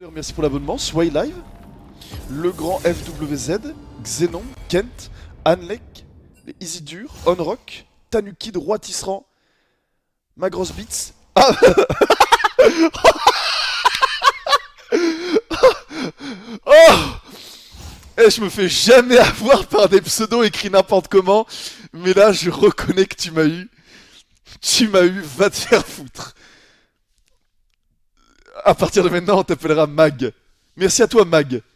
Merci pour l'abonnement, Sway Live, Le Grand FWZ, Xenon, Kent, Anlek, les Isidur, Onrock, Tanukid, Roi Tisserand, Magros Beats. Ah Oh Eh, je me fais jamais avoir par des pseudos écrits n'importe comment, mais là je reconnais que tu m'as eu. Tu m'as eu, va te faire foutre. À partir de maintenant, on t'appellera Mag. Merci à toi, Mag.